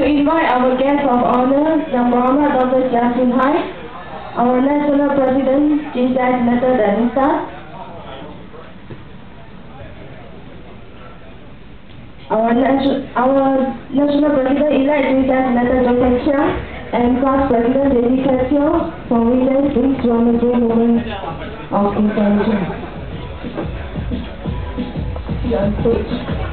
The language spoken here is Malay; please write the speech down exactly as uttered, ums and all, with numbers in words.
to invite our guest of honor, Yang Berhormat Doctor Chia Soon Hai, our National President, Jesus Meta Danisa, our, nation, our National President-elect, Jesus Meta Joseph Chiang, and Class President, David Casio, for witness this wonderful moment of intelligence. On stage.